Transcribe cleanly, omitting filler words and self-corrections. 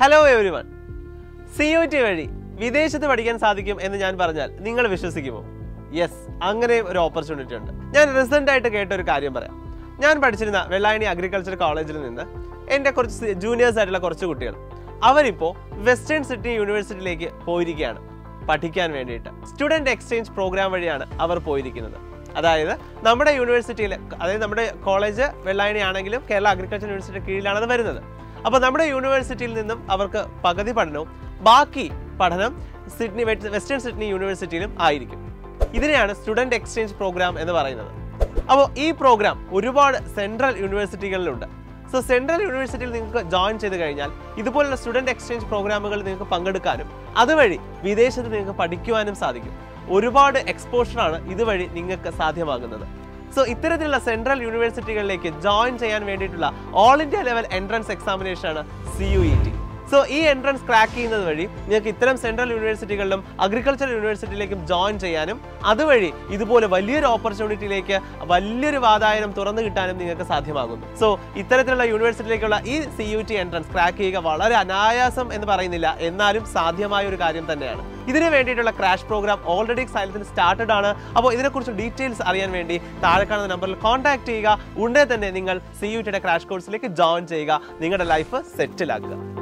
Hello everyone. CUET വഴി വിദേശത്ത് പഠിക്കാൻ സാധിക്കും എന്ന് ഞാൻ പറഞ്ഞാൽ നിങ്ങൾ വിശ്വസിക്കുമോ? യെസ്, അങ്ങനെ ഒരു ഓപ്പർച്യൂണിറ്റി ഉണ്ട്. ഞാൻ റീസെൻ്റ് ആയിട്ട് കേട്ട ഒരു കാര്യം പറയാം. ഞാൻ പഠിച്ചിരുന്ന വെള്ളായണി അഗ്രികൾച്ചർ കോളേജിൽ നിന്ന് എൻ്റെ കുറച്ച് ജൂനിയേഴ്സ് ആയിട്ടുള്ള കുറച്ച് കുട്ടികൾ അവരിപ്പോൾ വെസ്റ്റേൺ സിഡ്നി യൂണിവേഴ്സിറ്റിയിലേക്ക് പോയിരിക്കുകയാണ് പഠിക്കാൻ വേണ്ടിയിട്ട്. സ്റ്റുഡൻറ് എക്സ്ചേഞ്ച് പ്രോഗ്രാം വഴിയാണ് അവർ പോയിരിക്കുന്നത്. അതായത് നമ്മുടെ യൂണിവേഴ്സിറ്റിയിൽ, അതായത് നമ്മുടെ കോളേജ് വെള്ളായണി ആണെങ്കിലും കേരള അഗ്രികൾച്ചർ യൂണിവേഴ്സിറ്റിയുടെ കീഴിലാണ് അത് വരുന്നത്. അപ്പോൾ നമ്മുടെ യൂണിവേഴ്സിറ്റിയിൽ നിന്നും അവർക്ക് പകുതി പഠനവും ബാക്കി പഠനം വെസ്റ്റേൺ സിഡ്നി യൂണിവേഴ്സിറ്റിയിലും ആയിരിക്കും. ഇതിനെയാണ് സ്റ്റുഡൻറ് എക്സ്ചേഞ്ച് പ്രോഗ്രാം എന്ന് പറയുന്നത്. അപ്പോൾ ഈ പ്രോഗ്രാം ഒരുപാട് സെൻട്രൽ യൂണിവേഴ്സിറ്റികളിലുണ്ട്. സോ സെൻട്രൽ യൂണിവേഴ്സിറ്റിയിൽ നിങ്ങൾക്ക് ജോയിൻ ചെയ്ത് കഴിഞ്ഞാൽ ഇതുപോലുള്ള സ്റ്റുഡൻറ് എക്സ്ചേഞ്ച് പ്രോഗ്രാമുകൾ നിങ്ങൾക്ക് പങ്കെടുക്കാനും അതുവഴി വിദേശത്ത് നിങ്ങൾക്ക് പഠിക്കുവാനും സാധിക്കും. ഒരുപാട് എക്സ്പോഷറാണ് ഇതുവഴി നിങ്ങൾക്ക് സാധ്യമാകുന്നത്. സോ ഇത്തരത്തിലുള്ള സെൻട്രൽ യൂണിവേഴ്സിറ്റികളിലേക്ക് ജോയിൻ ചെയ്യാൻ വേണ്ടിയിട്ടുള്ള ഓൾ ഇന്ത്യ ലെവൽ എൻട്രൻസ് എക്സാമിനേഷനാണ് CUET. സോ ഈ എൻട്രൻസ് ക്രാക്ക് ചെയ്യുന്നത് വഴി നിങ്ങൾക്ക് ഇത്തരം സെൻട്രൽ യൂണിവേഴ്സിറ്റികളിലും അഗ്രികൾച്ചർ യൂണിവേഴ്സിറ്റിയിലേക്കും ജോയിൻ ചെയ്യാനും അതുവഴി ഇതുപോലെ വലിയൊരു ഓപ്പർച്യൂണിറ്റിയിലേക്ക് വലിയൊരു വാതായനം തുറന്നു കിട്ടാനും നിങ്ങൾക്ക് സാധ്യമാകുന്നു. സോ ഇത്തരത്തിലുള്ള യൂണിവേഴ്സിറ്റിയിലേക്കുള്ള ഈ CUET എൻട്രൻസ് ക്രാക്ക് ചെയ്യുക വളരെ അനായാസം എന്ന് പറയുന്നില്ല, എന്നാലും സാധ്യമായ ഒരു കാര്യം തന്നെയാണ്. ഇതിനു വേണ്ടിയിട്ടുള്ള ക്രാഷ് പ്രോഗ്രാം ഓൾറെഡി സൈലത്തിൽ സ്റ്റാർട്ടഡ് ആണ്. അപ്പോൾ ഇതിനെക്കുറിച്ച് ഡീറ്റെയിൽസ് അറിയാൻ വേണ്ടി താഴെ കാണുന്ന നമ്പറിൽ കോൺടാക്ട് ചെയ്യുക. ഉടനെ തന്നെ നിങ്ങൾ CUETയുടെ ക്രാഷ് കോഴ്സിലേക്ക് ജോയിൻ ചെയ്യുക. നിങ്ങളുടെ ലൈഫ് സെറ്റിൽ ആക്കുക.